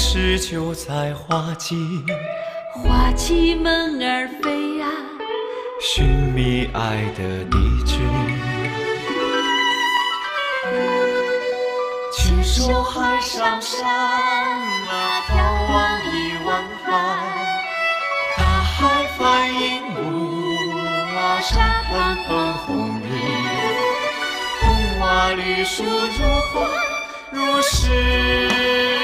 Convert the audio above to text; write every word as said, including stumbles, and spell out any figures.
事就在花季， 花期梦儿飞啊， 寻觅爱的地址。牵手海上山啊，眺望一望海，大海翻云雾啊，沙滩喷红日，红瓦绿树如画如诗。